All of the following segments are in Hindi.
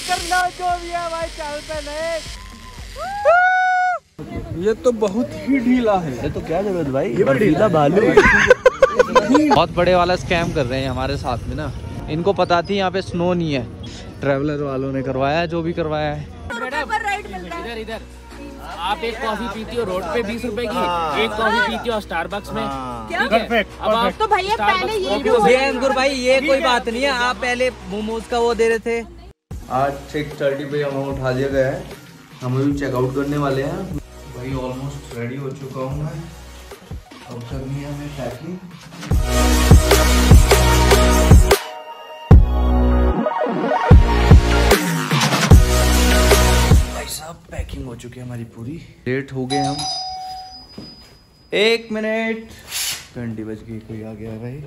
कर लो जो भी है भाई चैनल पे नए। ये तो बहुत ही ढीला है। ये तो क्या जरूरत भाई, ये ढीला भालू। बहुत बड़े वाला स्कैम कर रहे हैं हमारे साथ में ना। इनको पता थी यहाँ पे स्नो नहीं है, ट्रैवलर वालों ने करवाया जो भी करवाया है। इधर इधर आप एक कॉफी पीती हो रोड पे 20 रुपए की, एक कॉफी पीती हो स्टारबक्स में, ठीक है? अब आप तो भैया पहले ये अंकुर भाई ये कोई बात नहीं है, आप पहले मोमोज का वो दे रहे थे। आज 6:30 पे हमें उठा दिया गया है, हम अभी चेकआउट करने वाले हैं भाई। ऑलमोस्ट रेडी हो चुका हूँ मैं, अब करनी है हमें पैकिंग। पैकिंग हो चुकी है हमारी पूरी। लेट हो गए हम 1 मिनट, 20 बज गई। कोई आ गया है भाई,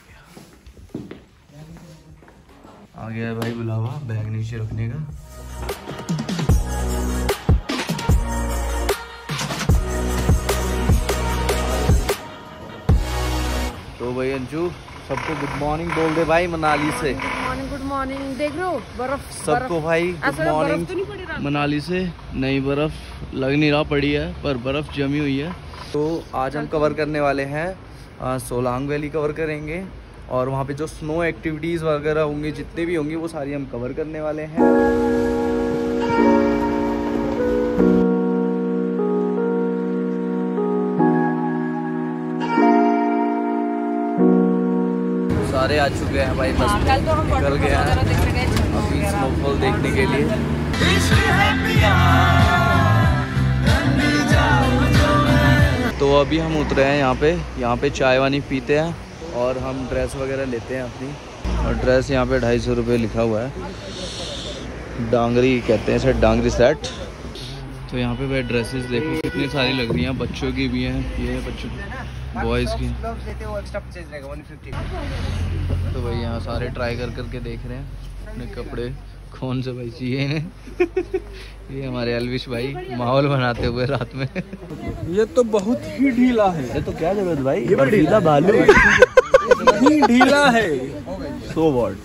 आ गया है भाई बुलावा बैग नीचे रखने का। तो भाई अंजू सबको गुड मॉर्निंग बोल दे भाई मनाली से। Good morning. देख रहे हो बर्फ सबको भाई गुड मॉर्निंग। तो मनाली से नई बर्फ लग नहीं रहा पड़ी है, पर बर्फ जमी हुई है। तो आज हम कवर करने वाले हैं सोलांग वैली कवर करेंगे, और वहाँ पे जो स्नो एक्टिविटीज़ वगैरह होंगी जितने भी होंगी वो सारी हम कवर करने वाले हैं। सारे आ चुके हैं भाई, बस निकल गए हैं अभी स्नोफॉल देखने के लिए। तो अभी हम उतरे हैं यहाँ पे चाय वानी पीते हैं और हम ड्रेस वगैरह लेते हैं अपनी। और ड्रेस यहाँ पे 250 रुपये लिखा हुआ है, डांगरी कहते हैं सर, डांगरी सेट। तो यहाँ पे भाई ड्रेसेस देखो कितनी सारी लग रही हैं, बच्चों की भी हैं, ये है बच्चों बॉयज़ की। तो भाई यहाँ सारे ट्राई करके देख रहे हैं अपने कपड़े कौन से भाई चाहिए इन्हें। ये हमारे अलविश भाई माहौल बनाते हुए रात में। ये तो बहुत ही ढीला है। ये तो क्या जरूरत भाई, ये ढीला भालू ही ढीला है। So what.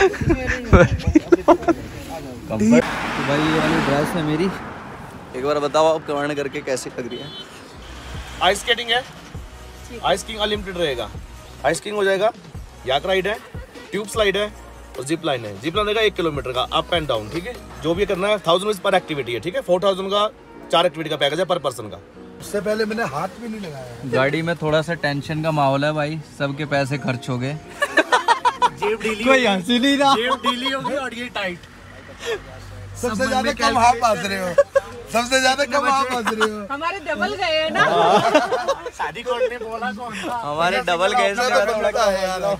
तो भाई ये वाली ड्रेस है मेरी, एक बार बताओ आप कमेंट करके कैसे लग रही है। आइस स्केटिंग है, आइस किंग अनलिमिटेड रहेगा, आइस किंग हो जाएगा, याक राइड है, ट्यूब स्लाइड है और जिप लाइन है। जिप लाइन रहेगा 1 किलोमीटर का अप एंड डाउन, ठीक है? जो भी करना है 1000 रुपीज पर एक्टिविटी है, ठीक है? 4000 का 4 एक्टिविटी का पैकेज है पर पर्सन का। उससे पहले मैंने हाथ भी नहीं लगाया। गाड़ी में थोड़ा सा टेंशन का माहौल है भाई, सबके पैसे खर्च हो गए। जेब ढीली, कोई हंसी नहीं रहा, जेब ढीली होगी और ये टाइट। सबसे ज्यादा कम हाथ पास रहे हो, सबसे ज्यादा कम हाथ पास रहे हो। हमारे डबल गए हैं ना। शादी कोर्ट ने बोला कौन था? हमारे डबल गए यार।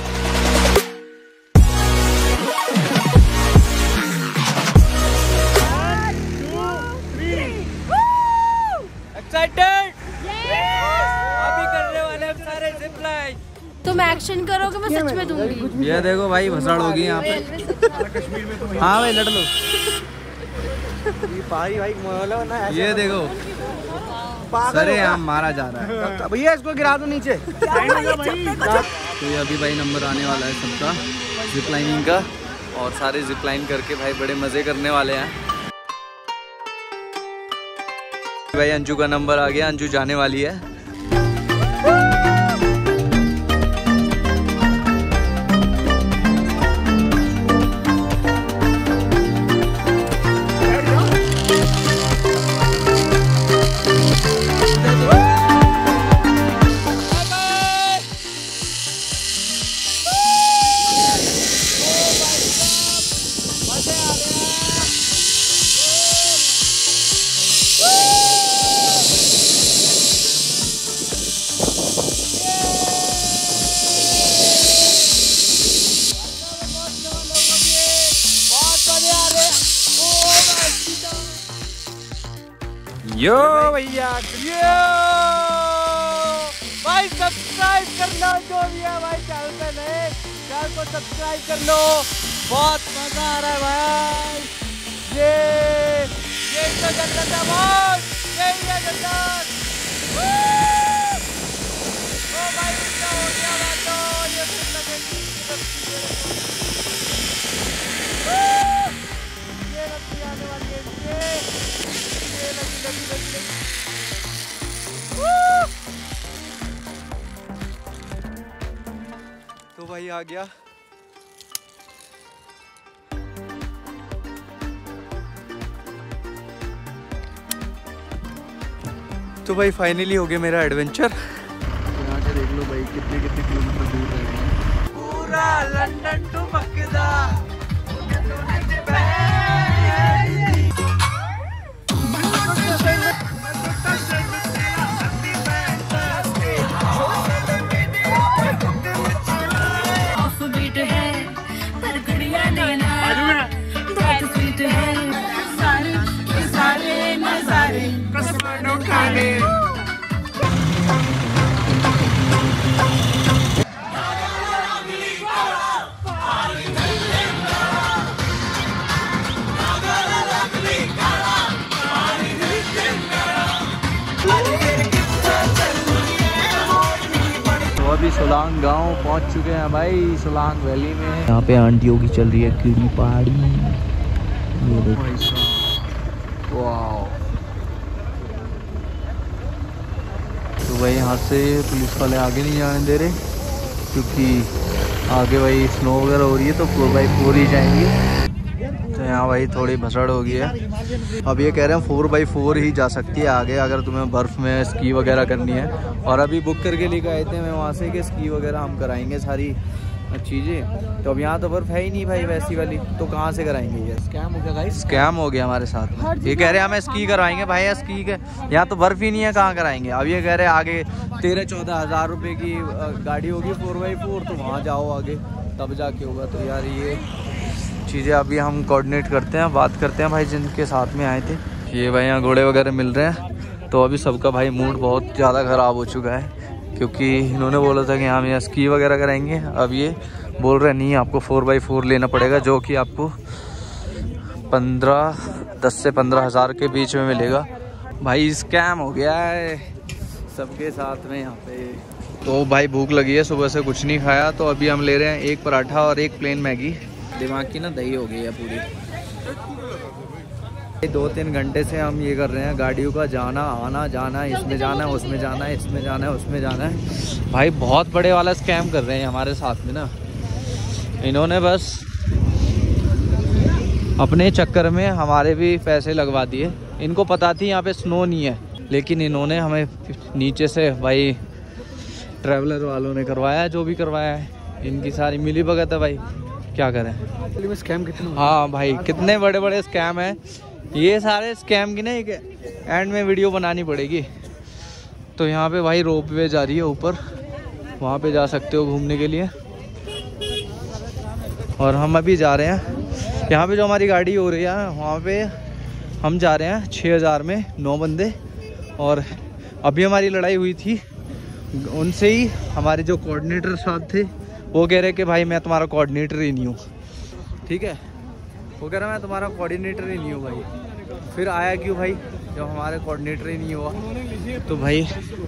एक्साइटेड अभी करने वाले हम सारे जिप लाइन। तुम एक्शन करोगे मैं सच में दूंगी। ये देखो भाई भसड़ होगी यहाँ पे। हाँ भाई लड़ लो। ये देखो सरे आम मारा जा रहा है भैया, इसको गिरा दो नीचे। तो ये अभी भाई नंबर आने वाला है सबका जिप लाइनिंग का, और सारे जिप लाइन करके भाई बड़े मजे करने वाले हैं। भाई अंजू का नंबर आ गया, अंजू जाने वाली है। यो भैया यो भाई, सब्सक्राइब कर लो जो भी है भाई चैनल पे नए, चैनल को सब्सक्राइब कर लो। बहुत मजा आ रहा है भाई। ये तो जन्नत है बॉस, यही है जन्नत। ओ भाई क्या हो गया बातों, ये फिर लगेगी। रस्सी आने वाली है ये लगी। तो भाई आ गया। तो भाई फाइनली हो गया मेरा एडवेंचर। यहाँ से देख लो भाई कितने किलोमीटर दूर रह गए। पूरा लंदन टू मक्का। अभी सोलांग गांव पहुंच चुके हैं भाई, सोलांग वैली में। यहाँ पे आंटियों की चल रही है कीड़ी पहाड़ी। ये देखो वाह। तो भाई यहाँ से पुलिस वाले आगे नहीं जाने दे रहे क्योंकि आगे भाई स्नो वगैरह हो रही है तो 4x4 ही जाएंगे। तो यहाँ भाई थोड़ी भसड़ हो गई है। अब ये कह रहे हैं 4x4 ही जा सकती है आगे अगर तुम्हें बर्फ़ में स्की वगैरह करनी है। और अभी बुक करके लेकर आए थे मैं वहाँ से कि स्की वगैरह हम कराएंगे सारी चीज़ें। तो अब यहाँ तो बर्फ़ है ही नहीं भाई वैसी वाली, तो कहाँ से कराएंगे ये? स्कैम हो गया भाई, स्कैम हो गया हमारे साथ। ये कह रहे हैं हमें स्की करवाएंगे भाई, स्की के यहाँ तो बर्फ़ ही नहीं है, कहाँ कराएंगे? अब ये कह रहे हैं आगे 13-14 हज़ार रुपये की गाड़ी होगी 4x4, तो वहाँ जाओ आगे तब जाके होगा। तो यार ये चीज़ें अभी हम कोऑर्डिनेट करते हैं, बात करते हैं भाई जिनके साथ में आए थे। ये भाई यहाँ घोड़े वगैरह मिल रहे हैं। तो अभी सबका भाई मूड बहुत ज़्यादा ख़राब हो चुका है क्योंकि इन्होंने बोला था कि हम यहाँ स्की वगैरह कराएंगे। अब ये बोल रहे नहीं आपको 4x4 लेना पड़ेगा जो कि आपको 10 से 15 हज़ार के बीच में मिलेगा। भाई स्कैम हो गया है सबके साथ में यहाँ पे। तो भाई भूख लगी है, सुबह से कुछ नहीं खाया, तो अभी हम ले रहे हैं एक पराठा और एक प्लेन मैगी। दिमाग की ना दही हो गई है पूरी। 2-3 घंटे से हम ये कर रहे हैं, गाड़ियों का जाना आना, जाना इसमें जाना है उसमें जाना है, इसमें जाना है उसमें जाना है। भाई बहुत बड़े वाला स्कैम कर रहे हैं हमारे साथ में ना। इन्होंने बस अपने चक्कर में हमारे भी पैसे लगवा दिए। इनको पता थी यहाँ पे स्नो नहीं है, लेकिन इन्होंने हमें नीचे से भाई ट्रैवलर वालों ने करवाया जो भी करवाया है। इनकी सारी मिली भगत है भाई, क्या करें। स्कैम कितने? हाँ भाई कितने बड़े बड़े स्कैम हैं ये सारे। स्कैम की ना एक एंड में वीडियो बनानी पड़ेगी। तो यहाँ पे भाई रोप वे जा रही है ऊपर, वहाँ पे जा सकते हो घूमने के लिए। और हम अभी जा रहे हैं यहाँ पे जो हमारी गाड़ी हो रही है वहाँ पे हम जा रहे हैं 6000 में 9 बंदे। और अभी हमारी लड़ाई हुई थी उनसे ही, हमारे जो कोऑर्डिनेटर साथ थे वो कह रहे कि भाई मैं तुम्हारा कोऑर्डिनेटर ही नहीं हूँ। ठीक है, वो कह रहा मैं तुम्हारा कोऑर्डिनेटर ही नहीं हूँ भाई। फिर आया क्यों भाई जब हमारे कोऑर्डिनेटर ही नहीं हुआ? तो भाई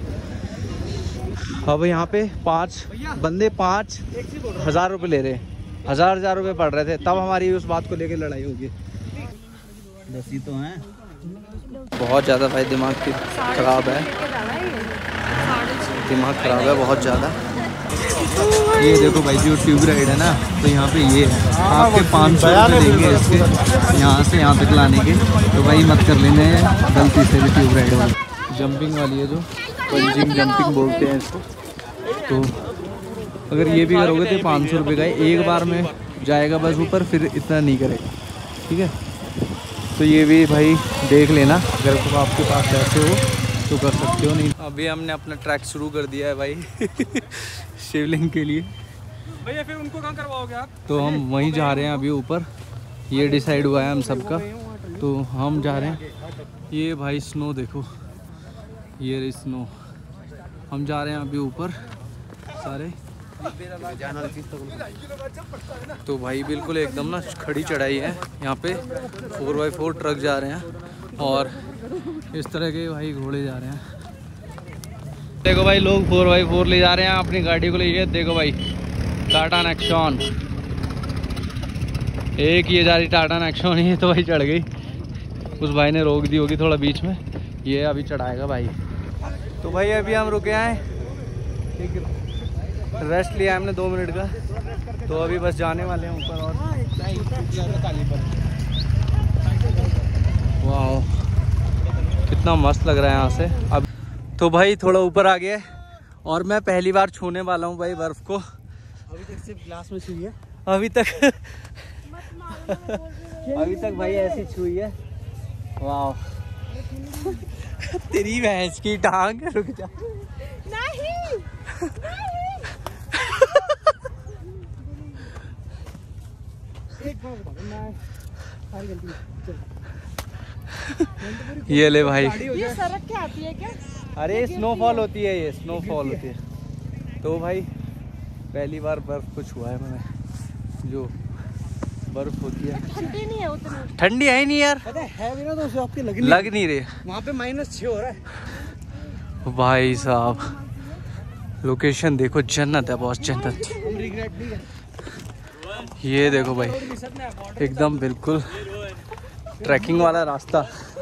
अब यहाँ पे 5 बंदे 5,000 रुपये ले रहे हैं, 1000 रुपये पड़ रहे थे, तब हमारी उस बात को लेकर लड़ाई होगी। 10 ही तो हैं। बहुत ज़्यादा भाई दिमाग खराब है, दिमाग खराब है बहुत ज़्यादा। ये देखो भाई जो ट्यूब राइड है ना, तो यहाँ पे ये है आपके 500 रुपये देंगे इसके यहाँ से यहाँ तक लाने के। तो भाई मत कर लेने गलती से भी ट्यूब राइड वाली। जंपिंग वाली है जो पंजिंग जंपिंग बोलते हैं इसको। तो अगर ये भी करोगे तो 500 रुपये का एक बार में जाएगा बस ऊपर, फिर इतना नहीं करेगा। ठीक है, तो ये भी भाई देख लेना अगर तो आपके पास पैसे हो तो कर सकते हो, नहीं। अभी हमने अपना ट्रैक शुरू कर दिया है भाई शिवलिंग के लिए। भैया फिर उनको कहाँ करवाओगे आप? तो हम वहीं जा रहे हैं अभी ऊपर, ये डिसाइड हुआ है हम सबका। तो हम जा रहे हैं। ये भाई स्नो देखो, ये स्नो। हम जा रहे हैं अभी ऊपर सारे। तो भाई बिल्कुल एकदम ना खड़ी चढ़ाई है यहाँ पे। 4x4 ट्रक जा रहे हैं और इस तरह के भाई घोड़े जा रहे हैं। देखो भाई लोग 4x4 ले जा रहे हैं अपनी गाड़ी को लेके। देखो भाई टाटा नेक्सॉन एक ये जा रही टाटा नेक्सॉन नहीं है तो भाई चढ़ गई। उस भाई ने रोक दी होगी थोड़ा बीच में, ये अभी चढ़ाएगा भाई। तो भाई अभी हम रुके हैं, ठीक रेस्ट लिया हमने 2 मिनट का, तो अभी बस जाने वाले हैं ऊपर। और वाह कितना मस्त लग रहा है यहाँ से। अब तो भाई थोड़ा ऊपर आ गया और मैं पहली बार छूने वाला हूँ भाई बर्फ को। अभी तक सिर्फ ग्लास में छुई है, अभी तक भाई ऐसी छुई है। वाह तेरी भैंस की टांग, रुक जा। नहीं ये ले भाई, ये सड़क क्या आती है क्या? अरे स्नोफॉल होती है, ये स्नोफॉल होती है। तो भाई पहली बार बर्फ को छुआ है मैंने, जो बर्फ होती है। ठंडी नहीं है उतनी, ठंडी है ही नहीं यार, पता है भी ना तो उसे आपके लग नहीं रही। वहाँ पे -6 हो रहा है भाई साहब लोकेशन देखो, जन्नत है बहुत, जन्नत। हम रिग्रेट नहीं है। ये देखो भाई एकदम बिल्कुल ट्रैकिंग वाला रास्ता।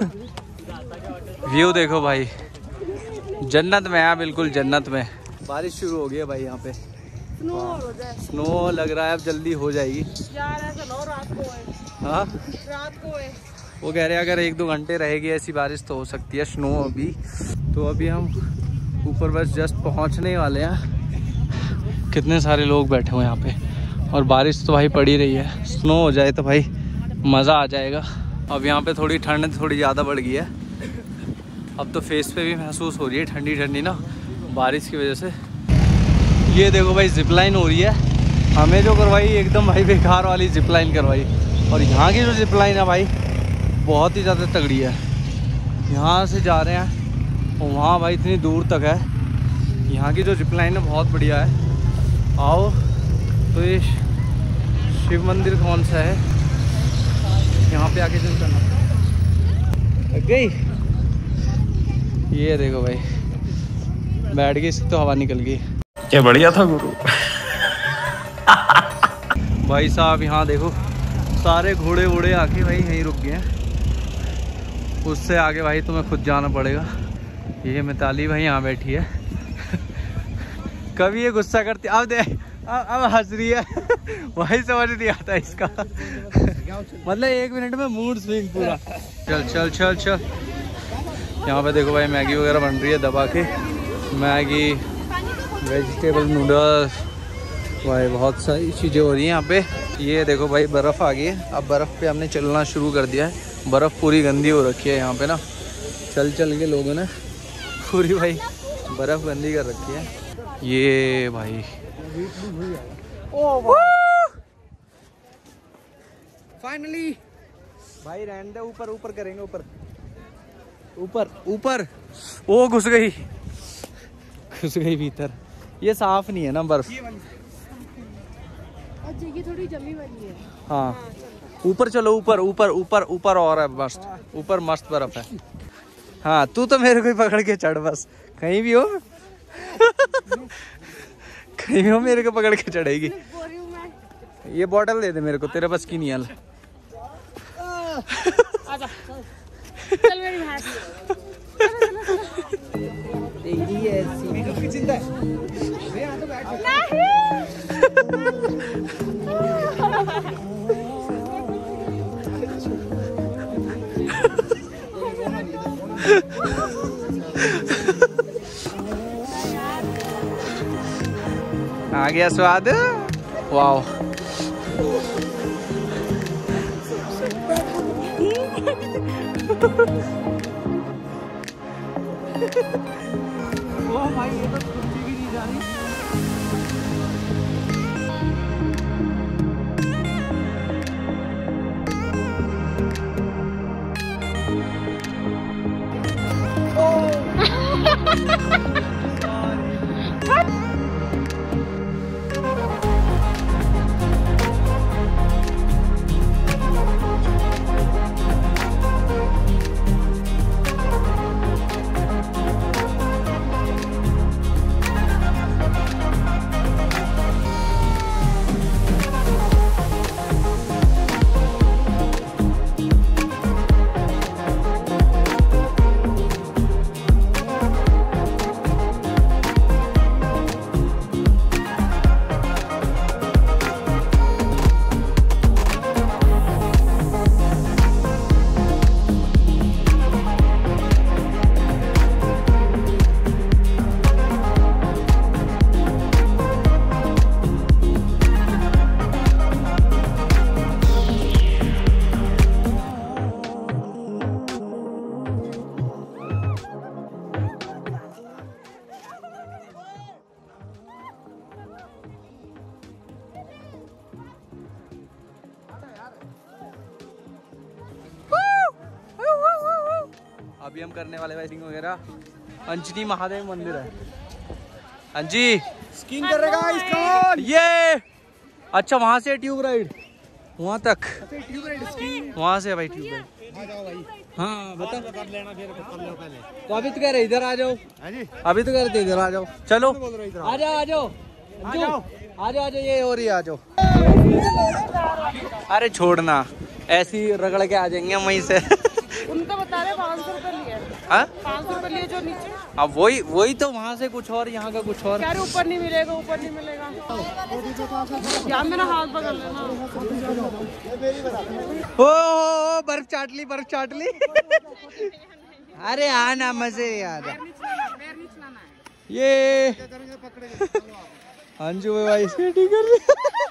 व्यू देखो भाई, जन्नत में है, बिल्कुल जन्नत में। बारिश शुरू हो गई है भाई यहाँ पे, स्नो हो जाए। स्नो लग रहा है अब जल्दी हो जाएगी यार ऐसा लो, रात को है। हाँ रात को है। वो कह रहे हैं अगर 1-2 घंटे रहेगी ऐसी बारिश तो हो सकती है स्नो अभी। तो अभी हम ऊपर बस जस्ट पहुंचने वाले हैं। कितने सारे लोग बैठे हुए हैं यहाँ पे, और बारिश तो भाई पड़ ही रही है। स्नो हो जाए तो भाई मज़ा आ जाएगा। अब यहाँ पे थोड़ी ठंड थोड़ी ज़्यादा बढ़ गई है, अब तो फेस पे भी महसूस हो रही है ठंडी ठंडी ना, बारिश की वजह से। ये देखो भाई जिपलाइन हो रही है, हमें जो करवाई एकदम भाई बेकार वाली जिपलाइन करवाई। और यहाँ की जो जिपलाइन है भाई बहुत ही ज़्यादा तगड़ी है। यहाँ से जा रहे हैं और वहाँ भाई इतनी दूर तक है। यहाँ की जो जिपलाइन है बहुत बढ़िया है। आओ तो ये शिव मंदिर कौन सा है, यहाँ पे आके चल करना लग गई। ये देखो भाई बैठ गई, इसकी तो हवा निकल गई। क्या बढ़िया था गुरु। भाई साहब यहाँ देखो सारे घोड़े वोड़े आके भाई यहीं रुक गए हैं। उससे आगे भाई तुम्हें खुद जाना पड़ेगा। ये मिताली भाई यहाँ बैठी है। कभी ये गुस्सा करती, अब हंस रही है। भाई समझ नहीं आता इसका। मतलब 1 मिनट में मूड स्विंग पूरा। चल चल चल चल। यहाँ पे देखो भाई मैगी वगैरह बन रही है दबा के, मैगी, वेजिटेबल नूडल्स, भाई बहुत सारी चीज़ें हो रही हैं यहाँ पे। ये देखो भाई बर्फ़ आ गई है, अब बर्फ़ पे हमने चलना शुरू कर दिया है। बर्फ़ पूरी गंदी हो रखी है यहाँ पे ना, चल चल के लोगों ने पूरी भाई बर्फ़ गंदी कर रखी है। ये भाई फाइनली भाई रहने दे, ऊपर ऊपर करेंगे, ऊपर ऊपर ऊपर। ओ घुस गई भीतर। ये साफ नहीं है ना बर्फ। ये थोड़ी जमी वाली है। हाँ ऊपर चलो, ऊपर ऊपर ऊपर ऊपर और है मस्त, ऊपर मस्त बर्फ है। हाँ तू तो मेरे को ही पकड़ के चढ़, बस कहीं भी हो कहीं भी हो मेरे को पकड़ के चढ़ेगी। ये बॉटल दे दे मेरे को, तेरे बस की नहीं है। चल मेरी भैंस। तेरी ऐसी चिंता है। आ गया स्वाद। वाओ ओ भाई ये तो कुर्सी भी नहीं जा रही। अभी हम करने वाले वेडिंग वगैरह। अंजनी महादेव मंदिर है। अंजी स्कीइंग करेगा इसका ये। अच्छा वहाँ से ट्यूब राइड वहाँ तक, ट्यूब राइड स्कीइंग वहाँ से भाई ट्यूब राइड। आ जाओ भाई। हाँ बता। कर लेना फिर कर लो पहले। तो अभी तो कह रहे इधर आ जाओ। हां जी अभी तो कह रहे थे इधर आ जाओ। चलो आ आ जाओ आ जाओ आ जाओ आ जाओ ये और ही आ जाओ। अरे छोड़ना, ऐसी रगड़ के आ जाएंगे हम वहीं से। उनको बता रहे 500 रुपए लिए। हाँ 500 रुपए लिए जो नीचे। अब वही तो, वहाँ से कुछ और यहाँ का कुछ और। क्या ऊपर नहीं मिलेगा, ऊपर नहीं मिलेगा। यहाँ मेरा हाथ पकड़ लेना। ओ बर्फ चाट ली, बर्फ चाट ली। अरे आना मजे यार। ये अंजू भाई स्केटिंग कर रही।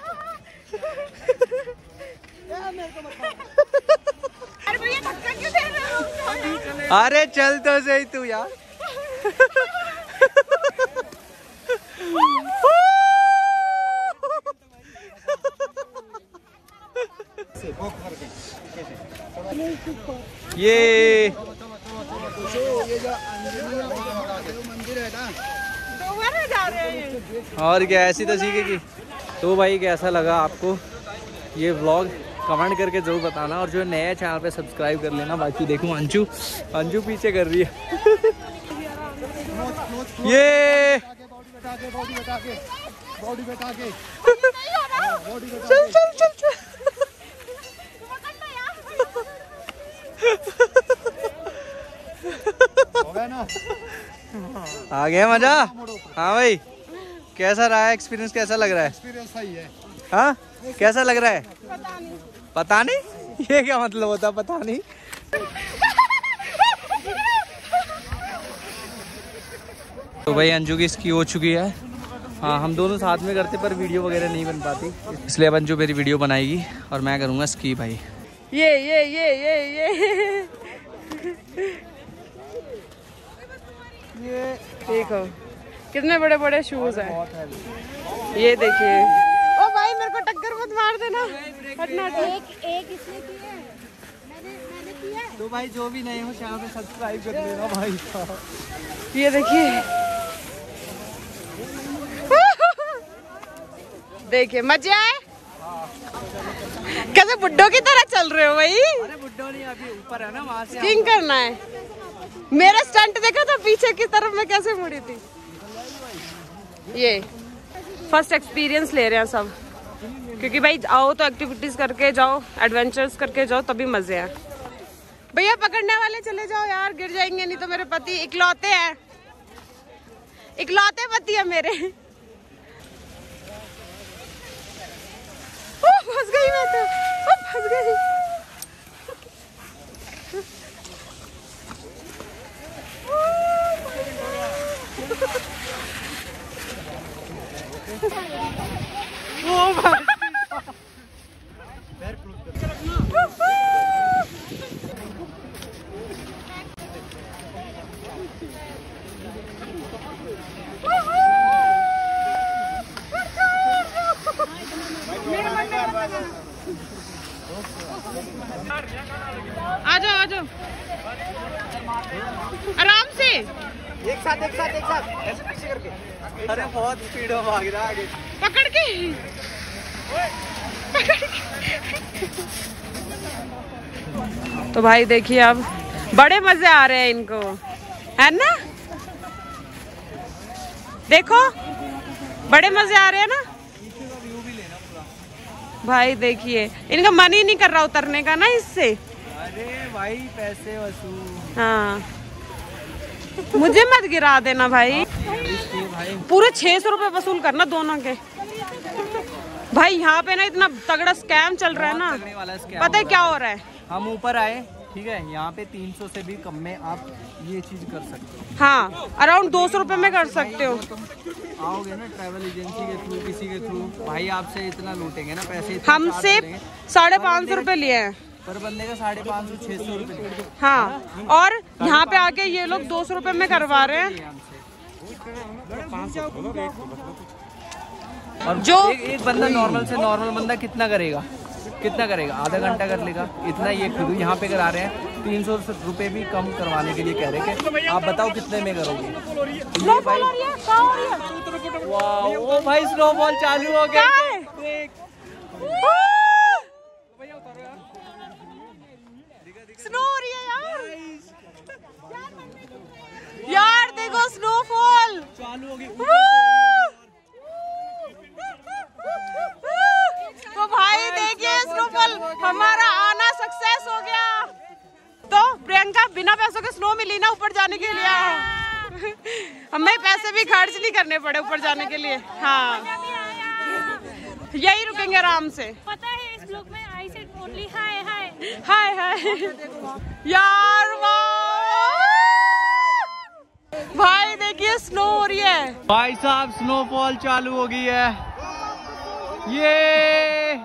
अरे भैया धक्का क्यों दे रहे हो? अरे चल तो सही तू यार। ये मंदिर है ना, दोबारा जा रहे हैं। और क्या ऐसी तो सीखेगी। तो भाई कैसा लगा आपको ये व्लॉग, कमेंट करके जरूर बताना। और जो नया चैनल पे सब्सक्राइब कर लेना। बाकी देखूं अंजू पीछे कर रही है। ये बॉडी बैठा के चल चल चल चल। हो गया ना, आ गया मजा। हाँ भाई कैसा रहा है एक्सपीरियंस, कैसा लग रहा है? एक्सपीरियंस सही है। हाँ कैसा लग रहा है? पता नहीं ये क्या मतलब होता, पता नहीं। तो भाई अंजू की इसकी हो चुकी है। हाँ हम दोनों साथ में करते पर वीडियो वगैरह नहीं बन पाती, इसलिए अब अंजू मेरी वीडियो बनाएगी और मैं करूँगा स्की भाई। ये देखो कितने बड़े बड़े शूज हैं। ये देखिए। ओ भाई मेरे को टक्कर मत मार देना। हटना। एक इसने की है, मैंने की है। तो भाई जो भी नए हो चैनल पे सब्सक्राइब कर लेना भाई। ये देखिए देखिए मजे आए। कैसे बुड्ढों की तरह चल रहे हो भाई? अरे बुड्ढो नहीं, अभी ऊपर है ना, वहाँ से स्कीइंग करना है। मेरा स्टंट देखा था पीछे की तरफ मैं कैसे मुड़ी थी। ये फर्स्ट एक्सपीरियंस ले रहे हैं सब, क्योंकि भाई आओ तो एक्टिविटीज करके जाओ, एडवेंचर्स करके जाओ तभी मजे हैं। भैया पकड़ने वाले चले जाओ यार, गिर जाएंगे नहीं तो। मेरे पति इकलौते हैं, इकलौते पति है मेरे। फंस गई मैं तो, फंस गई। आ जाओ आ जाओ आराम से। एक साथ ऐसे पीछे करके। अरे बहुत स्पीड में भाग रहा है आगे। पकड़ के तो भाई देखिए अब बड़े मजे आ रहे हैं इनको, है ना? देखो बड़े मजे आ रहे हैं ना भाई। देखिए इनका मन ही नहीं कर रहा उतरने का ना इससे। अरे भाई पैसे वसूल। हाँ मुझे मत गिरा देना भाई। पूरे 600 रुपए वसूल करना दोनों के। भाई यहाँ पे ना इतना तगड़ा स्कैम चल रहा है ना, पता है क्या हो रहा है? हम ऊपर आए, ठीक है, यहाँ पे 300 से भी कम में आप ये चीज कर सकते हो। हाँ अराउंड 200 रुपए में कर सकते हो। आओगे ना ट्रैवल एजेंसी के थ्रू, किसी के थ्रू, भाई आपसे इतना लूटेंगे ना पैसे। हमसे 550 रुपए लिए हैं पर बंदे का 550-600 रुपए। हाँ और यहाँ पे आके ये लोग 200 रुपए में करवा रहे हैं। और जो एक बंदा नॉर्मल से नॉर्मल बंदा कितना करेगा? कितना करेगा, आधा घंटा कर लेगा इतना। ये खुद यहाँ पे करा रहे हैं 300 रुपये भी कम करवाने के लिए कह रहे हैं। आप बताओ कितने में करोगे? ये भाई वाह, ओ भाई स्नोफॉल चालू हो गया। स्नो हो रही है यार देखो स्नोफॉल चालू हो गई। तो भाई देखिए स्नोफॉल हमारा आना सक्सेस हो गया। तो प्रियंका बिना पैसों के स्नो मिली ना ऊपर जाने के लिए, हमें पैसे भी खर्च नहीं करने पड़े ऊपर जाने के लिए। हाँ यही रुकेंगे आराम से। पता है इस ब्लॉग में आई सेड ओनली हाय हाय हाय हाय यार वाह भाई देखिए स्नो हो रही है। भाई साहब स्नोफॉल चालू हो गई है। ये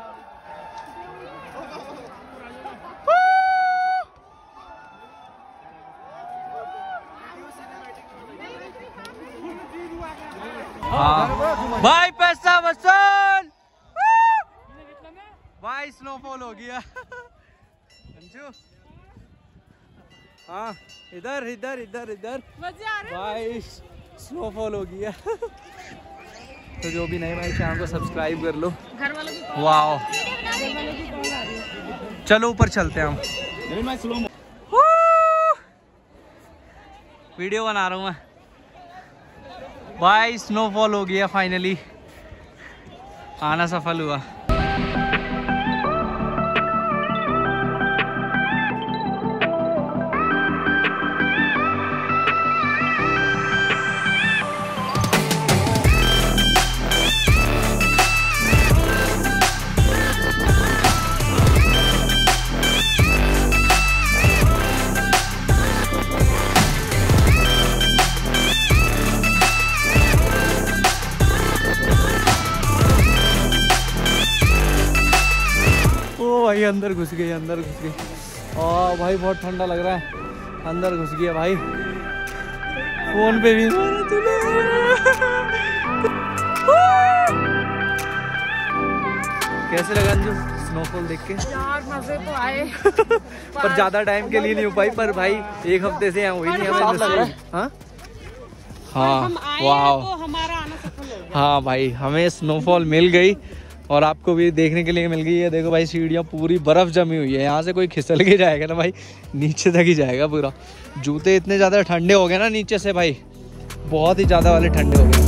हाँ भाई पैसा वसूल। भाई स्नोफॉल हो गया। हाँ इधर इधर इधर इधर भाई स्नोफॉल हो गया। तो जो भी नए भाई चैनल को सब्सक्राइब कर लो। घर वालों की वाओ चलो ऊपर चलते हैं हम। वीडियो बना रहा हूँ मैं। भाई स्नोफॉल हो गया फाइनली, आना सफल हुआ। भाई अंदर घुस गई, अंदर घुस गई। और भाई बहुत ठंडा लग रहा है, अंदर घुस गया भाई। फोन पे भी कैसे लगा अंजू स्नोफॉल देख के? यार मजे तो आए पर ज्यादा टाइम के लिए नहीं हो पाई। पर भाई एक हफ्ते से यहाँ हुई नहीं हमें। हाँ हाँ वाह हमारा आना सफल हो गया। हाँ भाई हमें स्नोफॉल मिल गई और आपको भी देखने के लिए मिल गई है। देखो भाई सीढ़ियाँ पूरी बर्फ जमी हुई है, यहाँ से कोई खिसल के जाएगा ना भाई नीचे तक ही जाएगा पूरा। जूते इतने ज़्यादा ठंडे हो गए ना नीचे से भाई, बहुत ही ज़्यादा वाले ठंडे हो गए।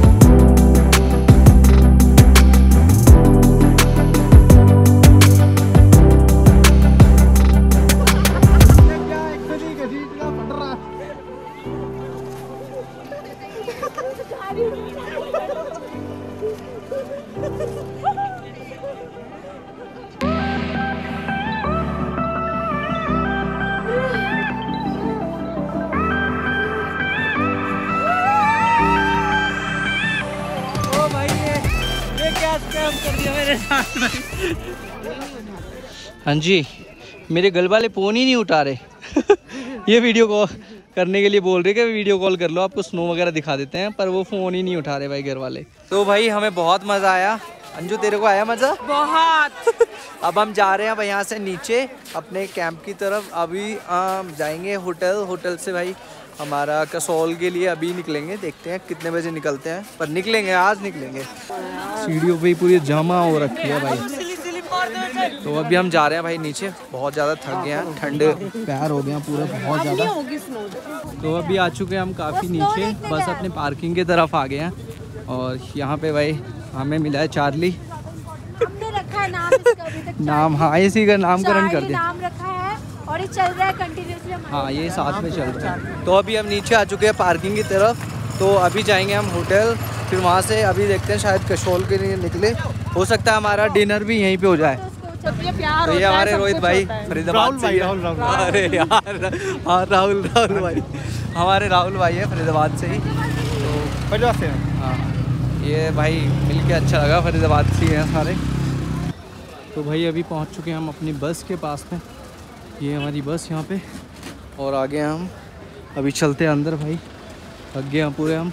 हाँ जी मेरे घर वाले फ़ोन ही नहीं उठा रहे। ये वीडियो कॉल करने के लिए बोल रहे कि वीडियो कॉल कर लो, आपको स्नो वगैरह दिखा देते हैं, पर वो फ़ोन ही नहीं उठा रहे भाई घर वाले। तो भाई हमें बहुत मज़ा आया। अंजू तेरे को आया मज़ा? बहुत। अब हम जा रहे हैं भाई यहाँ से नीचे अपने कैंप की तरफ। अभी जाएंगे होटल से भाई हमारा कसौल के लिए अभी निकलेंगे। देखते हैं कितने बजे निकलते हैं, पर निकलेंगे आज निकलेंगे। सीढ़ियों पे पूरी जमा हो रखी है भाई। तो अभी हम जा रहे हैं भाई नीचे, बहुत ज़्यादा थक गए हैं, ठंडे पैर हो गए हैं पूरा बहुत ज़्यादा। तो अभी आ चुके हैं हम काफ़ी नीचे, बस अपने पार्किंग की तरफ आ गए हैं। और यहाँ पे भाई हमें मिला है चार्ली। हमने रखा है नाम इसका अभी तक। नाम हाँ इसी का नामकरण कर दिया, नाम रखा है और ये चल रहा है कंटिन्यूअसली। हाँ ये साथ में चल रहा है। तो अभी हम नीचे आ चुके हैं पार्किंग की तरफ। तो अभी जाएंगे हम होटल, फिर वहाँ से अभी देखते हैं शायद कसौल के लिए निकले, हो सकता है हमारा डिनर भी यहीं पे हो जाए। प्यार तो ये हमारे रोहित भाई फरीदाबाद से। अरे यार हाँ राहुल भाई, हमारे राहुल भाई है फरीदाबाद से ही। तो हाँ ये भाई मिल के अच्छा लगा, फरीदाबाद से हैं सारे। तो भाई अभी पहुंच चुके हैं हम अपनी बस के पास में। ये हमारी बस यहाँ पे, और आगे हम अभी चलते हैं अंदर भाई। थक गए हम पूरे हम।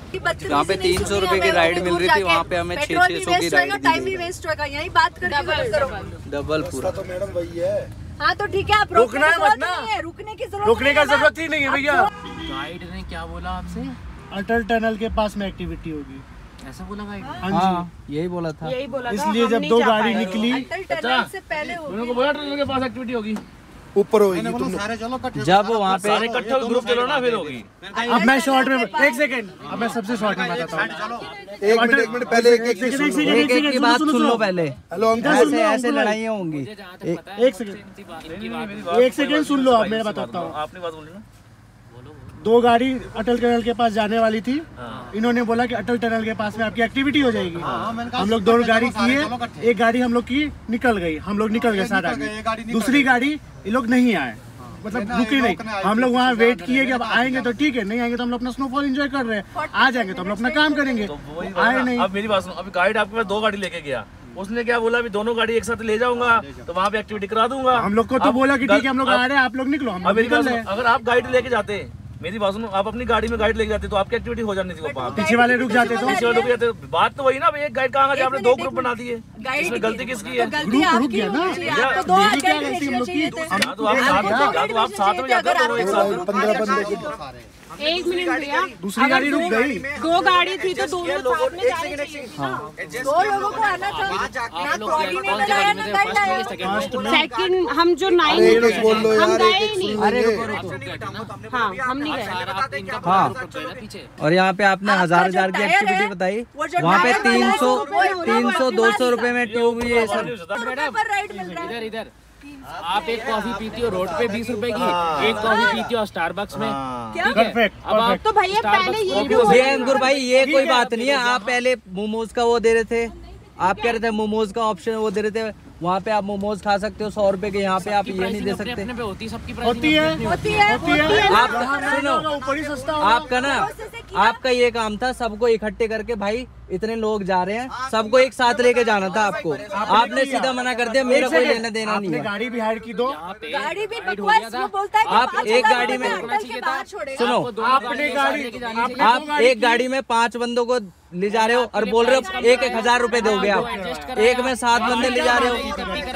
यहाँ पे 300 रुपए की राइड मिल रही थी, वहाँ पे हमें 600 की राइड टाइम भी वेस्ट होगा। यही बात करके डबल पूरा। तो मैडम वही है। हाँ तो ठीक है, आप रुकना है मत ना, रुकने की जरूरत, रुकने का जरूरत ही नहीं है भैया। गाइड ने क्या बोला आपसे? अटल टनल के पास में एक्टिविटी होगी, ऐसा बोला गाइड? हाँ यही बोला था। यही बोला था, इसलिए हम जब नहीं दो जा गाड़ी पाए। निकली अटल टनल से पहले होगी। उन्होंने बोला टनल के पास एक्टिविटी होगी, ऊपर होगी तुमने। सारे चलो इकट्ठे। जब वहाँ पे इकट्ठे ग्रुप चलो ना फिर होगी। अब मैं शॉर्ट में, एक सेकंड, अब मैं सबसे शॉर्ट में बताता हूँ। एक मिनट पहले एक एक एक की बात सुन लो पहले। हेलो ऐसे ऐसे लड़ाइयाँ होंगी। एक सेकंड सुन लो, अब मैं बताता हूँ। आपने बात बोली ना, दो गाड़ी अटल टनल के पास जाने वाली थी, इन्होंने बोला कि अटल टनल के पास में आपकी एक्टिविटी हो जाएगी। हम लोग दोनों गाड़ी किए, एक गाड़ी हम लोग की निकल गई, हम लोग निकल गए साथ आगे। दूसरी गाड़ी ये लोग नहीं आए, मतलब रुके नहीं। हम लोग वहाँ वेट किए कि अब आएंगे तो ठीक है, नहीं आएंगे तो हम लोग अपना स्नोफॉल एंजॉय कर रहे हैं, आ जाएंगे तो हम लोग अपना काम करेंगे। आए नहीं। अब मेरी बात सुनो, अभी गाइड आपके पास 2 गाड़ी लेके गया, उसने क्या बोला, अभी दोनों गाड़ी एक साथ ले जाऊंगा तो वहाँ पे एक्टिविटी करा दूंगा। हम लोग को तो बोला कि ठीक है हम लोग आ रहे हैं, आप लोग निकलो, हम अब मेरी निकल बात रहे सुनो, हैं। अगर आप गाइड लेके जाते, मेरी बात सुनो, आप अपनी गाड़ी में गाइड लेके जाते तो आपकी एक्टिविटी हो जानी थी वहाँ पे। पीछे वाले रुक जाते तो पीछे वाले रुक जाते। बात तो वही ना, एक गाइड कहाँ गया, आपने 2 ग्रुप बना दिए, इसमें गलती किसकी है? ग्रुप रुक गया ना। आपको 2 क्या गलती हम लोग की? या तो आप साथ में जाते हो, एक साथ 15 बंदे। एक मिनट भैया, दूसरी गाड़ी रुक गई। 2 गाड़ी थी तो दोनों साथ में जानी चाहिए थी ना। 2 लोगों को आना था, ना कोऑर्डिनेटर आया ना गाइड आया। सेकंड हम जो 9 एक बोल लो हम यार, गए एक ही नहीं। अरे हाँ हम नहीं गए। हाँ, और यहाँ पे आपने हजार की एक्टिविटी बताई, वहाँ पे 300 200 रुपए में ट्यूब ये सब। राइड मिल रहा है। इधर आप एक कॉफी पीती हो रोड पे 20 रुपए की, एक कॉफी पीती हो स्टारबक्स में, ठीक है? परफेक्ट। अब आप तो भैया पहले ये अंकुर भाई ये कोई बात नहीं है। आप पहले मोमोज का वो दे रहे थे, आप कह रहे थे मोमोज का ऑप्शन वो दे रहे थे, वहाँ पे आप मोमोज खा सकते हो 100 रुपए के, यहाँ पे आप ये नहीं दे सकते। अपने पे होती है, सबकी होती है। आप सुनो, ऊपर ही सस्ता आपका ना, आपका ये काम था सबको इकट्ठे करके, भाई इतने लोग जा रहे हैं, सबको एक साथ लेके जाना था आपको। आपने सीधा मना कर दिया, मेरा कोई लेना देना नहीं है। गाड़ी भी हायर की दो, गाड़ी भी बकवास वो बोलता है कि आप एक गाड़ी में सुनो, आपने गाड़ी आप एक गाड़ी में 5 बंदों को ले जा रहे हो और बोल रहे हो 1,000 रुपए दोगे आप, एक में 7 बंदे ले जा रहे हो।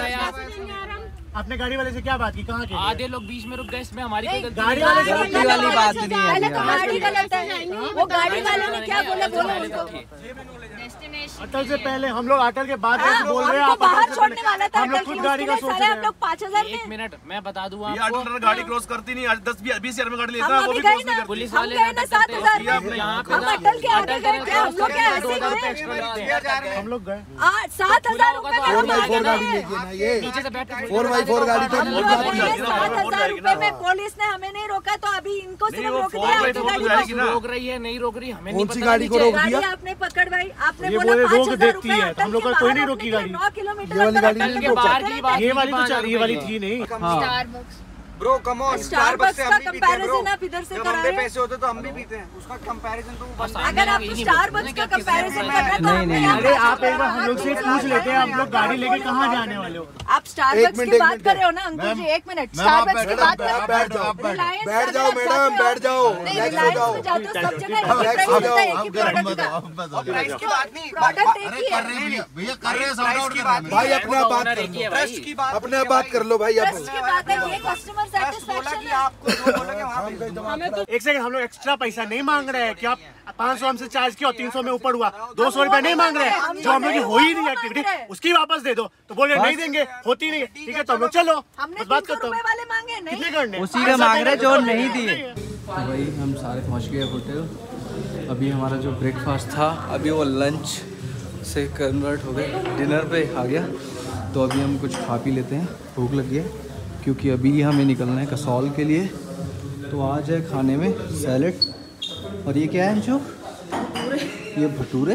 आपने गाड़ी वाले से क्या बात की, कहाँ के? आधे लोग बीच में रुक गए, इसमें हमारी कोई गलती गाड़ी वाले से गलती वाली बात नहीं पहले तो है। गाड़ी गलत है, वो गाड़ी वाले ने क्या बोला बोलो उनको। अटल से पहले हम लोग अटल के बाद बोल रहे हैं, हमको आप बाहर अटल से छोड़ने पहले। वाला था, हम लोग अटल खुद की गाड़ी का उसके लिए सोच साले रहे हम हैं। लोग 5,000 एक मिनट मैं बता दूं ये आपको, अटल गाड़ी क्रॉस करती नहीं, आज 10-20 हजार में गाड़ी लेता हम है, वो अभी भी गए क्रॉस नहीं ना, करती। पुलिस हम वाले गए ना 7,000 में, यहाँ पे हम ना अटल के आगे गए थे, हम लोग क्या ऐसे ही गए? हम लोग गए 7,000 रुपए में हम आगे 4x4 गाड़ी गए। लेके ना, ये नीचे से बैठ के 4x4 गाड़ी तो हम लोग गए 7,000 रुपए में, पुलिस ने हमें नहीं रोका तो अभी इनको सिर्फ वो रोक 4x4 दिया। तो जाएगी ना। रोक रही है नहीं रोक रही हमें नहीं कौन सी पता। गाड़ी को नीचे। रोक गाड़ी दिया? आपने पकड़ भाई, आपने ये बोला बोले रोक 5,000 देती रुपए है, तो हम लोग का कोई नहीं रोकी गाड़ी। 9 किलोमीटर ये वाली गाड़ी अंदर नहीं अटल रोका। बाहर है। ये वाली तो चल, ये वाली थी नहीं। ब्रो कम ऑन, स्टारबक्स का कंपैरिजन आप इधर से जब करा हम रहे पे हैं। पैसे होते तो हम भी पीते हैं, उसका कंपैरिजन तो वो बनता है। अगर आप स्टारबक्स का कंपैरिजन कर रहे हैं तो हमने यहाँ अरे पे आप एक बार हम लोग से पूछ लेते हैं, आप लोग गाड़ी लेके कहाँ जाने वाले हो? आप स्टारबक्स की बात कर रहे हो ना अंकुर जी, 1 मिनट स्टारबक्स की बात कर रहे हो। बैठ जाओ, रिलायंस बैठ अगर जाओ आप मैडम, जाते हो- बैठ जाओ, नहीं, रिलैक्स हो रिलायंस जाओ। में जाते हो सब जगह एक ही रिलैक्स प्राइस हो होता है, जाओ। एक ही प्रोडक्ट का। प्राइस की बात नहीं, प्रोडक्ट एक ही है। भैया कर रहे हैं सॉर्ट आउट की बात भाई अपने आप बात कर लो, ट्रस्ट की बात अपने आप बात कर लो भाई। आप ट्रस्ट की बात है, ये कस्टमर बोला सेटिस्फेक्शन कि है। आपको जो बोलोगे वहाँ पे एक सेकंड, हम लोग एक्स्ट्रा पैसा नहीं मांग रहे हैं कि आप 500 हमसे चार्ज किया और 300 में ऊपर हुआ, 200 रुपए नहीं मांग रहे हैं। जो हम लोग की हो ही नहीं एक्टिविटी उसकी वापस दे दो, तो बोले नहीं देंगे, होती नहीं है, ठीक है तो हम लोग चलो हमने बस बात 300 करता हूँ। रुपए वाले मांगे नहीं। कितने करने? उसी का मांग रहे जो नहीं दिए। तो भाई हम सारे पहुंच गए होटल। अभी हमारा जो ब्रेकफास्ट था अभी वो लंच से कन्वर्ट हो गए, डिनर पे आ गया। तो अभी हम कुछ खा पी लेते हैं, भूख लगी है, क्योंकि अभी हमें निकलना है कसौल के लिए। तो आज है खाने में सैलेड, और ये क्या है जो ये भटूरे,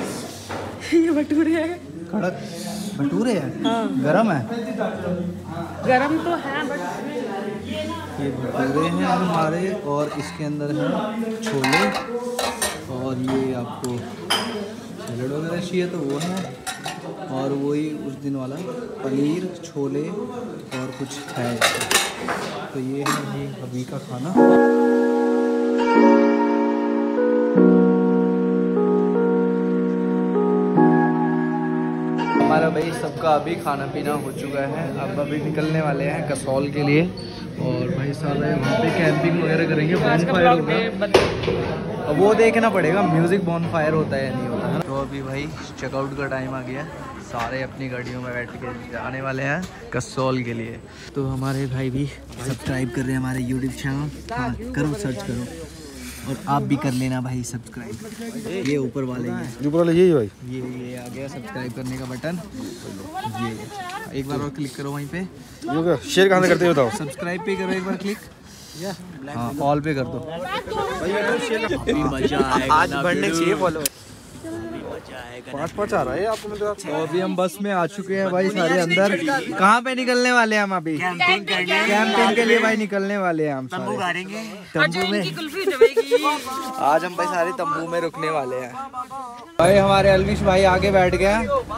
ये भटूरे है, कड़क भटूरे हैं। गरम है, गरम तो है बट ये भटूरे हैं हमारे, और इसके अंदर है छोले, और ये आपको सैलड वगैरह चाहिए तो वो है, और वही उस दिन वाला पनीर, छोले और कुछ है। तो ये है अभी का खाना। भाई सबका अभी खाना पीना हो चुका है, अब अभी निकलने वाले हैं कसौल के लिए। और भाई सारे वहाँ पे कैंपिंग वगैरह करेंगे, बॉनफायर होगा, अब वो देखना पड़ेगा म्यूज़िक बॉनफायर होता है या नहीं होता है। तो अभी भाई चेकआउट का टाइम आ गया, सारे अपनी गाड़ियों में बैठ के जाने वाले हैं कसौल के लिए। तो हमारे भाई भी सब्सक्राइब कर रहे हैं हमारे यूट्यूब चैनल, हाँ करो सर्च करो, और आप भी कर लेना भाई सब्सक्राइब। ये ऊपर वाले ऊपर वाले यही भाई, ये आ गया सब्सक्राइब करने का बटन, ये एक बार और क्लिक करो वहीं पे। शेयर कहाँ से करते हो बताओ? सब्सक्राइब पे करो एक बार क्लिक, हाँ ऑल पे कर दो। आज बढ़ने चाहिए फॉलो। 5 आ रहा है आपको। तो अभी हम बस में आ चुके हैं भाई सारे अंदर। कहाँ पे निकलने वाले हैं हम अभी? कैंपिंग के लिए भाई निकलने वाले हैं हम तंबू गाड़ेंगे, तंबू में। आज हम भाई सारे तंबू में रुकने वाले हैं। भाई हमारे अलविश भाई आगे बैठ गया।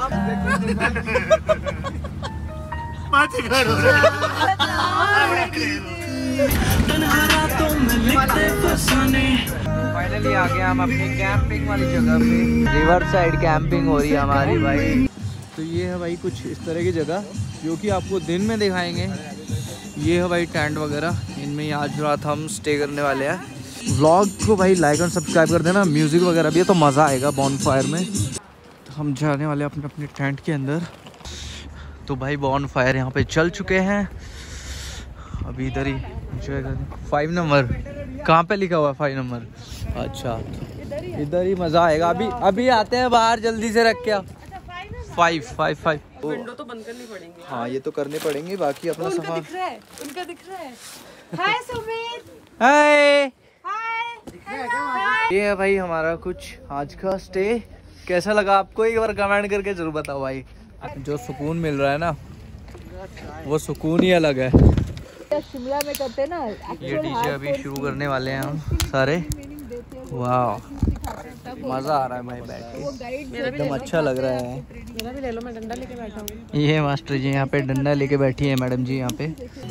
फाइनली आ गए हम अपनी कैंपिंग वाली जगह पे। रिवर साइड कैंपिंग हो रही है हमारी भाई। तो ये है भाई कुछ इस तरह की जगह जो कि आपको दिन में दिखाएंगे। ये है भाई टेंट वगैरह, इनमें आज रात हम स्टे करने वाले हैं। व्लॉग को भाई लाइक और सब्सक्राइब कर देना। म्यूज़िक वगैरह भी है तो मज़ा आएगा बॉनफायर में। तो हम जाने वाले अपने अपने टेंट के अंदर। तो भाई बॉनफायर यहाँ पे चल चुके हैं, अभी इधर ही एंजॉय कर। 5 नंबर कहाँ पे लिखा हुआ है? 5 नंबर, अच्छा इधर ही मज़ा आएगा। अभी आते हैं बाहर जल्दी से रख क्या। 5 विंडो तो बंद करनी पड़ेंगी। हाँ ये तो करने पड़ेंगे, बाकी अपना सफा। उनका दिख रहा है। हाय सुमित। हाय। हाय। ये है भाई हमारा कुछ आज का स्टे। कैसा लगा आपको एक बार कमेंट करके जरूर बताओ भाई। जो सुकून मिल रहा है ना वो सुकून ही अलग है। शिमला में करते ना। ये डीजे अभी शुरू करने वाले हैं हम सारे। वाह मज़ा आ रहा है भाई बैठ के, एकदम अच्छा लग रहा है। मेरा भी ले लो, मैं डंडा लेके बैठा हूँ। ये मास्टर जी यहाँ पे डंडा लेके बैठी है, मैडम जी यहाँ पे।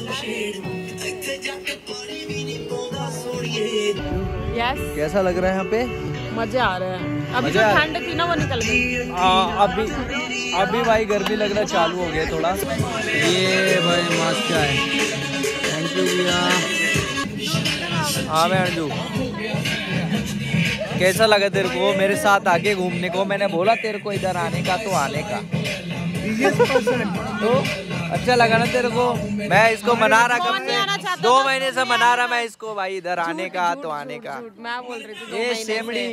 यस कैसा लग रहा है यहाँ पे? मजे आ रहे हैं। अभी जो ठंड थी ना वो निकल गई। अभी भाई गर्मी लग रहा है, चालू हो गया थोड़ा। ये भाई मस्त चाय, थैंक यू भैया। हाँ मैं अर्जू, कैसा लगा तेरे को मेरे साथ आके घूमने को? मैंने बोला तेरे को इधर आने का तो आने का। तो अच्छा लगा ना तेरे को? मैं इसको मना रहा कब से, 2 महीने से मना रहा मैं इसको भाई इधर आने का तो आने का। मैं बोल रही थी ये शेमड़ी।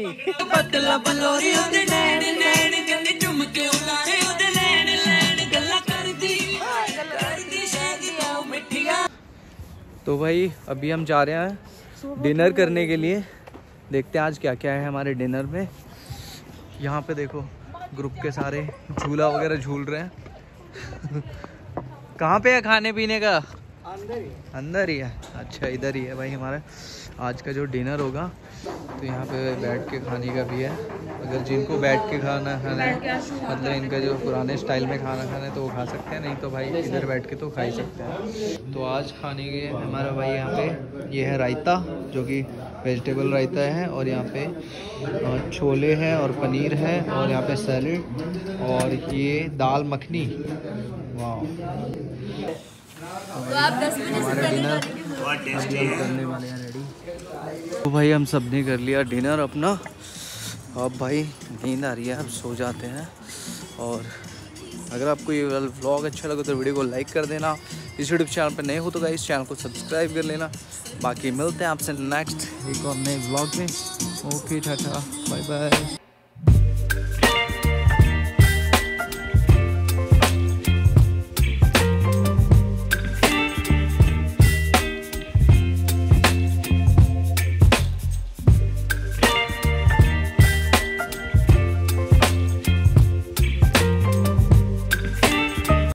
तो भाई अभी हम जा रहे हैं डिनर करने के लिए। देखते हैं आज क्या क्या है हमारे डिनर में। यहाँ पे देखो ग्रुप के सारे झूला वगैरह झूल रहे हैं। कहाँ पे है खाने पीने का? अंदर ही है। अच्छा इधर ही है भाई हमारा आज का जो डिनर होगा। तो यहाँ पे बैठ के खाने का भी है, अगर जिनको बैठ के खाना है मतलब इनका जो पुराने स्टाइल में खाना खाना है तो वो खा सकते हैं, नहीं तो भाई इधर बैठ के तो खा ही सकते हैं। तो आज खाने के हमारा भाई यहाँ पे ये है रायता, जो कि वेजिटेबल रायता है, और यहाँ पे छोले हैं और पनीर है, और यहाँ पे सैलेड, और ये दाल मखनी। वाह तो आप 10 बजे से पहले करने वाले हैं रेडी। तो भाई हम सब ने कर लिया डिनर अपना। अब भाई नींद आ रही है, अब सो जाते हैं। और अगर आपको ये व्लॉग अच्छा लगे तो वीडियो को लाइक कर देना। इस यूट्यूब चैनल पर नए हो तो गाइस चैनल को सब्सक्राइब कर लेना। बाकी मिलते हैं आपसे नेक्स्ट एक और नए व्लॉग में। Okay tata bye bye.